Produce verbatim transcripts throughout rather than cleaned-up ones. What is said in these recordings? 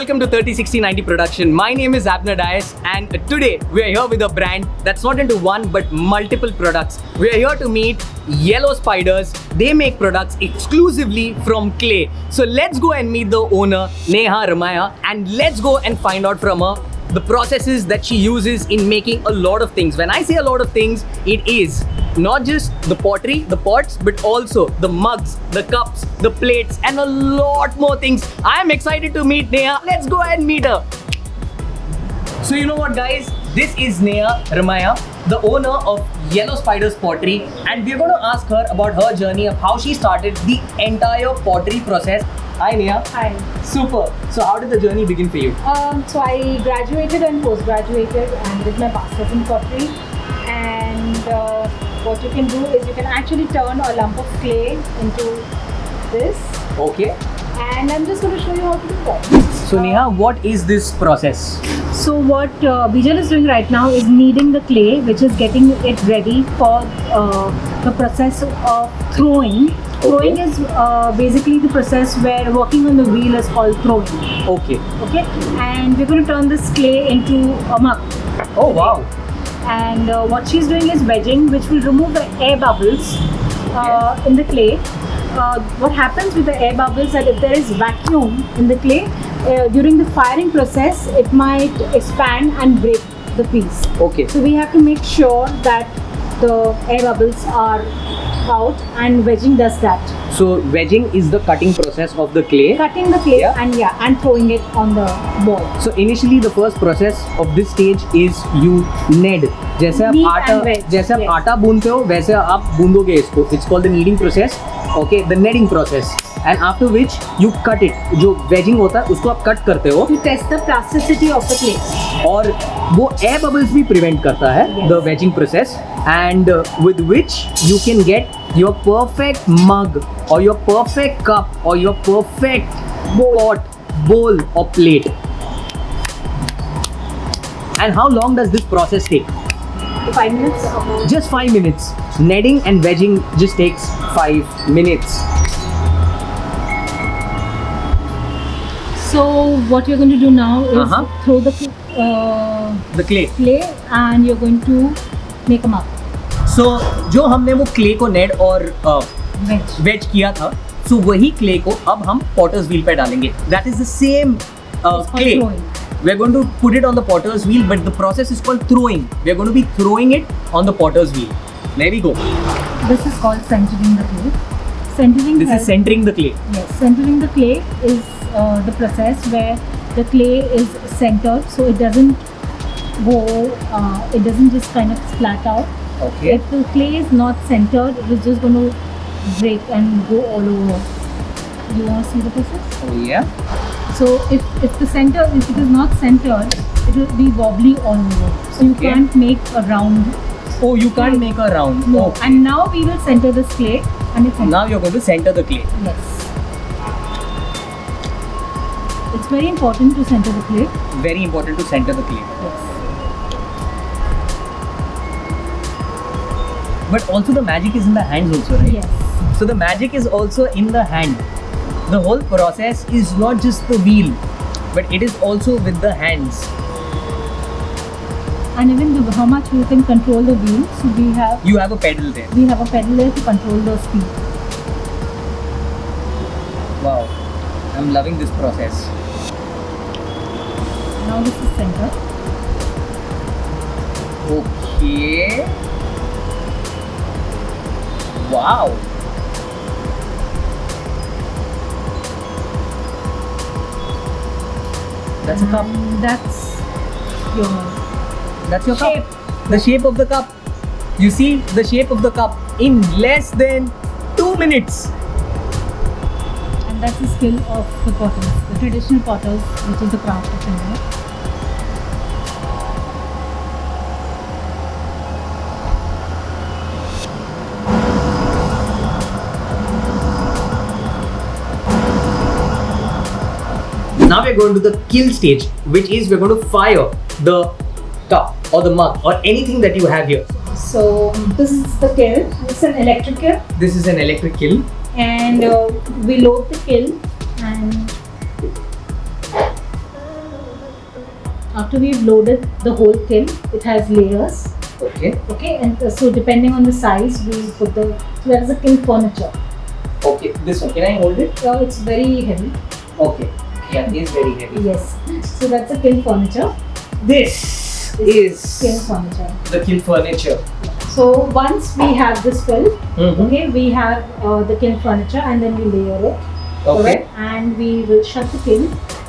welcome to thirty sixty ninety production. My name is Abner Dias and today we are here with a brand that's not into one but multiple products. We are here to meet Yellow Spiders. They make products exclusively from clay. So let's go and meet the owner Neha Ramaiah and let's go and find out from her the processes that she uses in making a lot of things. When I say a lot of things, it is not just the pottery, the pots, but also the mugs, the cups, the plates, and a lot more things. I am excited to meet Neha. Let's go and meet her. So you know what, guys? This is Neha Ramaiah, the owner of Yellow Spiders Pottery, and we're going to ask her about her journey of how she started the entire pottery process. Hi Neha. Hi. Super. So how did the journey begin for you? Um, so I graduated and post-graduated and did my master's in pottery. And uh, what you can do is you can actually turn a lump of clay into this. Okay. And I'm just going to show you how to do that. So Neha, what is this process? So what uh, Bijal is doing right now is kneading the clay, which is getting it ready for uh, the process of throwing. Okay. Throwing is uh, basically the process where working on the wheel is called throwing. Okay. Okay. And we're going to turn this clay into a mug. Oh wow. And uh, what she's doing is wedging, which will remove the air bubbles uh, in the clay. Uh, what happens with the air bubbles that if there is vacuum in the clay, uh, during the firing process, it might expand and break the piece. Okay. So we have to make sure that the air bubbles are out, and wedging does that. So wedging is the cutting process of the clay. Cutting the clay, yeah. and yeah, and throwing it on the ball. So initially the first process of this stage is you knead. जैसे आप आटा जैसे आप आटा भूनते हो वैसे आप भूनोगे इसको. It's called the kneading process. Okay, the kneading process. And after which you cut it. जो wedging होता है उसको आप cut करते हो. To test the plasticity of the clay. और वो air bubbles भी prevent करता है yes. the wedging process, and uh, with which you can get your perfect mug or your perfect cup or your perfect pot, bowl or plate. And how long does this process take? Five minutes. Just five minutes. Kneading and wedging just takes five minutes. So what you're going to do now is uh-huh. throw the uh, the clay. clay and you're going to make a mug. So जो हमने वो clay को knead और wedge wedge किया था, so वही clay को अब हम potter's wheel पे डालेंगे. That is the same uh, clay. We're going to put it on the potter's wheel, but the process is called throwing. We're going to be throwing it on the potter's wheel. There we go. This is called centering the clay. Centering. This is centering the clay. Yes, centering the clay is uh, the process where the clay is centered, so it doesn't go. Uh, it doesn't just kind of splat out. Okay. If the clay is not centered, it is just going to break and go all over. You want to see the process? Oh yeah. So if, if the center, if it is not centered, it will be wobbly all over. So you okay. can't make a round. Oh, you can't make a round. No. Okay. And now we will center this clay, and it's now you're going to center the clay. Yes. It's very important to center the clay. Very important to center the clay. Yes. But also the magic is in the hands also, right? Yes. So the magic is also in the hand. The whole process is not just the wheel, but it is also with the hands. And even the, how much we can control the wheel. So we have. You have a pedal there. We have a pedal there to control the speed. Wow, I'm loving this process. Now this is center. Okay. Wow. That's a cup. And that's your. That's your shape. cup. The shape of the cup. You see the shape of the cup in less than two minutes. And that's the skill of the potters, the traditional potters, which is the craft of India. Now we're going to the kill stage, which is we're going to fire the cup or the mug or anything that you have here. So this is the kiln. It's an electric kiln. This is an electric kiln. And uh, we load the kiln and after we've loaded the whole kiln, it has layers. Okay. Okay, and uh, so depending on the size, we put the, so that is a kiln furniture. Okay, this one, can I hold it? Uh, it's very heavy. Okay, yeah, it is very heavy. Yes, so that's a kiln furniture. This This is kiln furniture. the kiln furniture. So once we have this filled, Mm-hmm. okay, we have uh, the kiln furniture and then we layer it. Okay. Alright, and we will shut the kiln.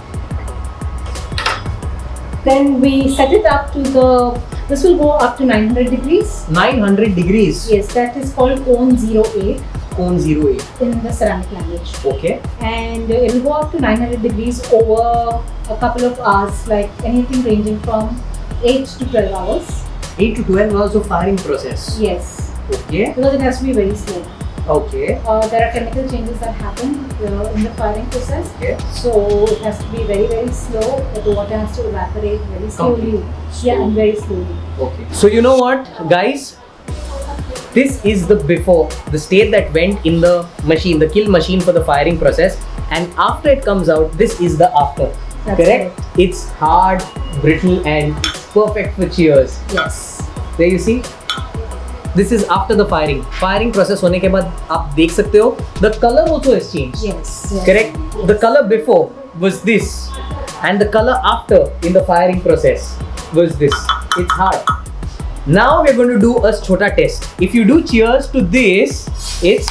Then we set it up to the, this will go up to nine hundred degrees. nine hundred degrees. Yes, that is called cone zero eight Cone zero eight. in the ceramic language. Okay. And it will go up to nine hundred degrees over a couple of hours, like anything ranging from eight to twelve hours. eight to twelve hours of firing process. Yes, Okay. because it has to be very slow. Okay. Uh, there are chemical changes that happen uh, in the firing process. Okay. So it has to be very, very slow. The water has to evaporate very slowly. Yeah, and very slowly. Okay. So you know what, guys? This is the before, the state that went in the machine, the kiln machine for the firing process. And after it comes out, this is the after. That's Correct? right. It's hard, brittle, and it's perfect for cheers. Yes. There you see. This is after the firing. Firing process होने के बाद आप देख सकते हो. The color also has changed. Yes. yes. Correct? Yes. The color before was this, and the color after in the firing process was this. It's hard. Now we're going to do a chota test. If you do cheers to this, it's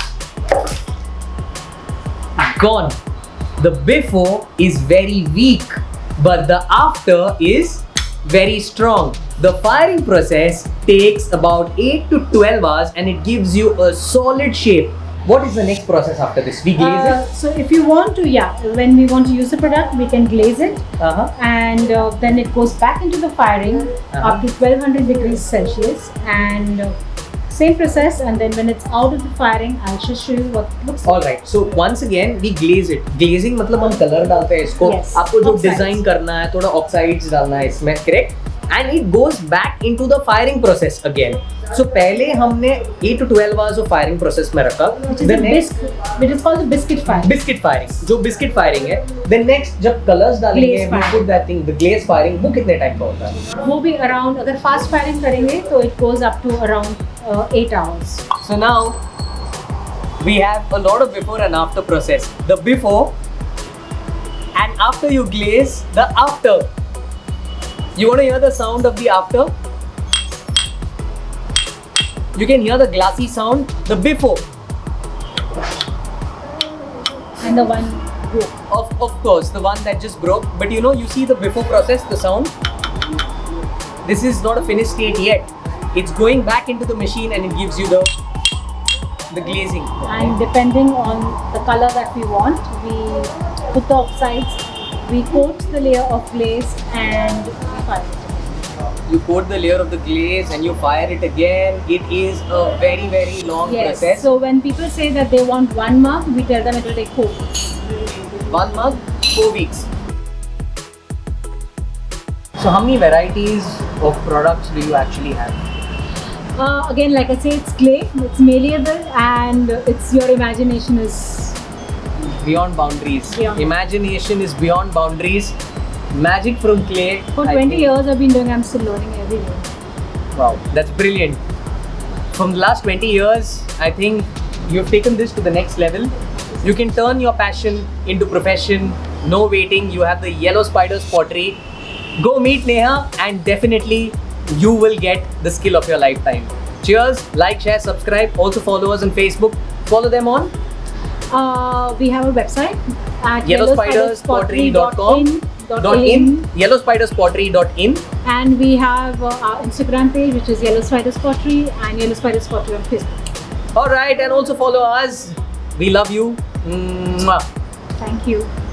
gone. The before is very weak, but the after is very strong. The firing process takes about eight to twelve hours and it gives you a solid shape. What is the next process after this? We glaze Uh, so if you want to, yeah, when we want to use the product, we can glaze it. it? Uh-huh. And uh, then it goes back into the firing Uh-huh. up to twelve hundred degrees Celsius, and uh, same process. And then when it's out of the firing, I'll just show you what it looks like. All right. So once again, we glaze it. Glazing मतलब हम color डालते हैं इसको. Yes. आपको जो Oxides. design करना है, थोड़ा oxides डालना है इसमें, correct? And it goes back into the firing process again. So पहले हमने eight to twelve hours of firing process में रखा. Which is The a next biscuit, which is called the biscuit firing. biscuit firing. जो biscuit firing है. Then next जब colors डालेंगे, Glaze we firing. put that thing. The glaze firing वो कितने time का होता है? वो भी around, अगर fast firing करेंगे तो it goes up to around uh, eight hours. So now we have a lot of before and after process. The before and after you glaze, the after. You want to hear the sound of the after? You can hear the glassy sound, the before. And the one broke. Of, of course, the one that just broke. But you know, you see the before process, the sound. This is not a finished state yet. It's going back into the machine and it gives you the the glazing. And depending on the color that we want, we put the oxides, we coat the layer of glaze, and we fire it. You coat the layer of the glaze and you fire it again. It is a very very long Yes. process. So when people say that they want one mug, we tell them it will take four weeks. One mug, four weeks. So how many varieties of products do you actually have? Uh, again, like I say, it's clay, it's malleable, and it's your imagination is. Beyond boundaries. Beyond. Imagination is beyond boundaries. Magic from clay. For I twenty think- years I've been doing, I'm still learning every day. Wow, that's brilliant. From the last twenty years, I think you've taken this to the next level. You can turn your passion into profession. No waiting. You have the Yellow Spiders pottery. Go meet Neha and definitely you will get the skill of your lifetime. Cheers, like, share, subscribe. Also follow us on Facebook. Follow them on Uh, we have a website at yellow spiders pottery dot com dot in, yellow spiders pottery dot in. and we have uh, our Instagram page, which is Yellow Spiders Pottery, and Yellow Spiders Pottery on Facebook. Alright, and also follow us. We love you. Mwah. Thank you.